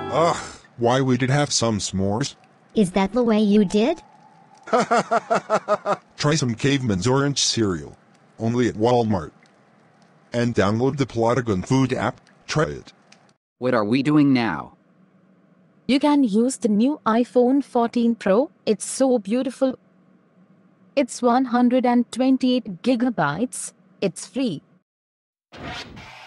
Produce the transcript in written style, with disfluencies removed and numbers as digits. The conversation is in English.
Ugh, why we did have some s'mores? Is that the way you did? Try some Caveman's orange cereal. Only at Walmart. And download the Plotagon food app. Try it. What are we doing now? You can use the new iPhone 14 Pro. It's so beautiful. It's 128 gigabytes. It's free.